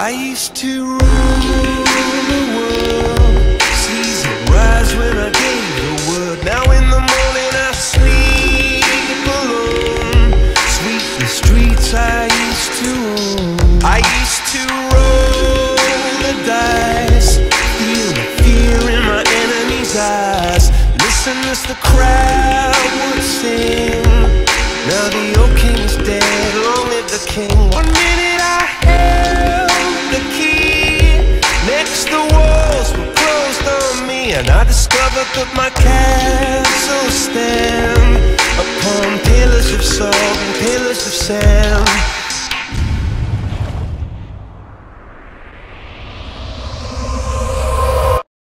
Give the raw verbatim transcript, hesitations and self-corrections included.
I used to rule the world, season rise when I gave the word. Now in the morning I sleep alone, sweep the streets I used to own. I used to roll the dice, feel the fear in my enemy's eyes, listen as the crowd would sing. Now the old king is dead, long live the king. One minute I held the key, next the walls were closed on me, and I discovered that my castle stand upon pillars of salt and pillars of sand.